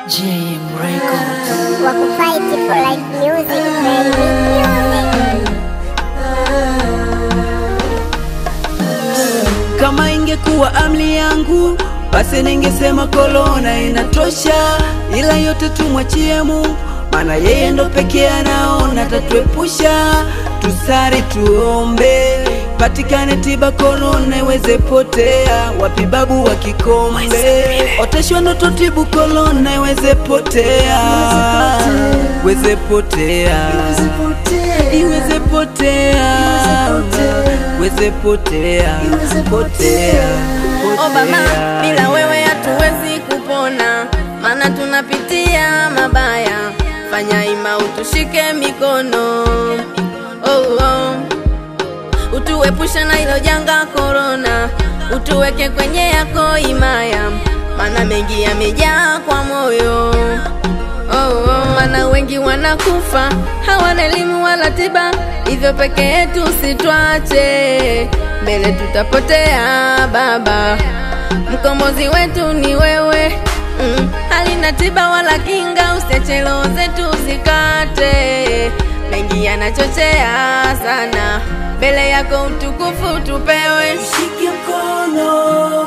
JM Records. Wakufight for life music, baby. Kama ingekuwa amri yangu, basi ningesema corona inatosha, ila yote tumwachie Mungu, maana yeye ndo pekee anaona tatuepusha. Tusari tuombe, patikane tiba corona iweze potea. Wapi babu wa Kikombe, oteshwa ndo totibu corona iweze potea. Iweze potea, iweze potea, iweze potea, potea. Obama, bila wewe hatuwezi kupona, maana tunapitia mabaya. Fanya ima utushike mikono, utuepusha na hilo janga corona, utuweke kwenye yako imaya, maana mengi yamejaa kwa moyo. Maana wengi wanakufa, hawana elimu wala tiba, hivyo peke yetu usituache, mbele tutapotea baba. Mkombozi wetu ni wewe, halina tiba wala kinga, usiache roho zetu zikate. Mengi yanachochea sana, mbele yako utukufu tupewe. Shike mkono,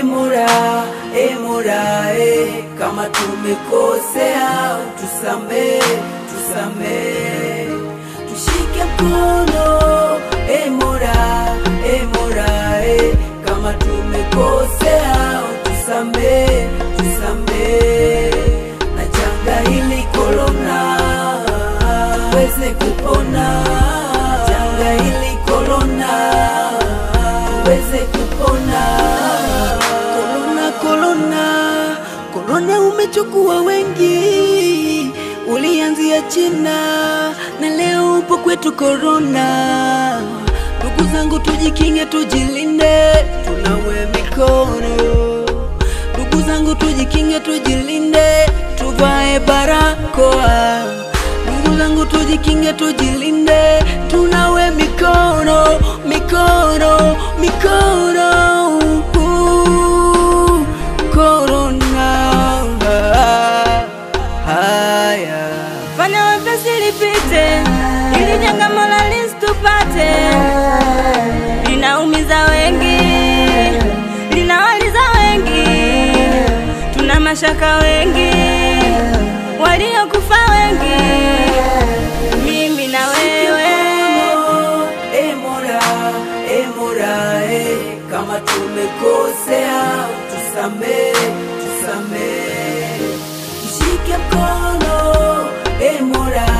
Mola, kama tumekosea utusamee, tusamee. Tushike mkono, Mola, kama tumekosea utusamee, tusamee. Na janga hili corona uweze kupona, janga hili corona uweze kupona. Corona umechukua wengi, ulianzia China na leo upo kwetu corona. Ndugu zangu tujikinge, tujilinde, tunawe mikono. Ndugu zangu tujikinge, tujilinde, tuvae barakoa. Ndugu zangu tujikinge, tujilinde, tunawe mikono, mikono, mikono. Fanya wepesi lipite, ili janga Mola lisitupate. Linaumiza wengi, linawaliza wengi, tuna mashaka wengi, waliokufa wengi, mimi na wewe. Mola, kama tumekosea tusamee, tusamee. Tushike mkono, Mola,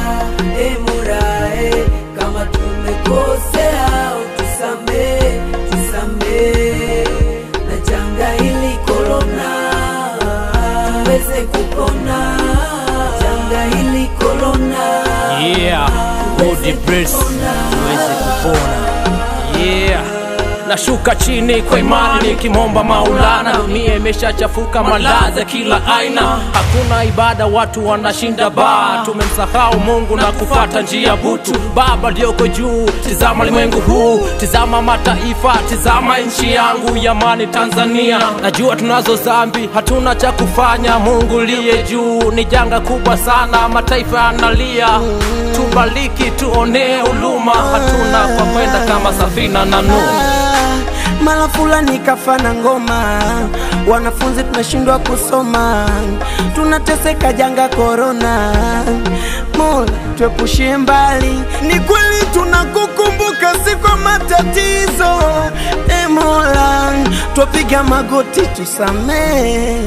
kama tumekosea utusamee, tusamee. Na janga hili corona tuweze kupona, janga hili corona. Body breath tuweze kupona. Nashuka chini kwa imani nikimomba Maulana. Dunia imeshachafuka, malaza kila aina, hakuna ibada, watu wanashinda baa. Tumemsahau Mungu na kufuata njia butu. Baba lioko juu, tizama ulimwengu huu, tizama mataifa, tizama nchi yangu ya amani Tanzania. Najua tunazo dhambi, hatuna cha kufanya. Mungu liye juu, ni janga kubwa sana, mataifa yanalia. Tubariki, tuone huruma, hatuna kwa kwenda kama safina na Nuhu. Mara fulani kafana ngoma, wanafunzi tunashindwa kusoma, tunateseka janga corona. Mola tuepushie mbali, ni kweli tunakukumbuka siku matatizo. Mola tupiga magoti tusamee,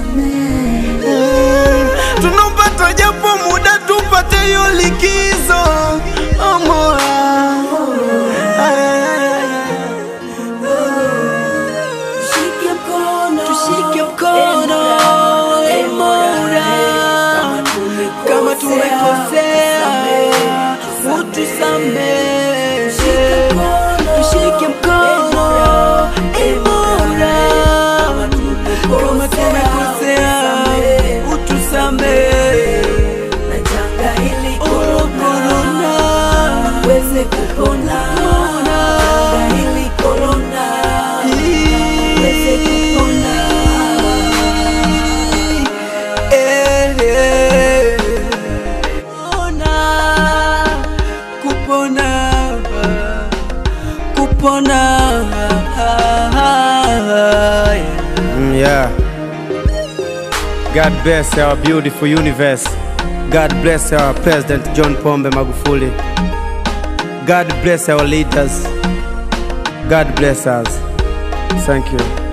tunapata japo muda tupate hiyo likizo. Mola tushike mkono, Mola, kama tumekosea utusamee. Tushike mkono, Mola, kama tumekosea utusamee. Na janga hili corona uweze kupona, janga hili corona uweze kupona. kupona. Yeah. God bless our beautiful universe. God bless our President John Pombe Magufuli. God bless our leaders. God bless us. Thank you.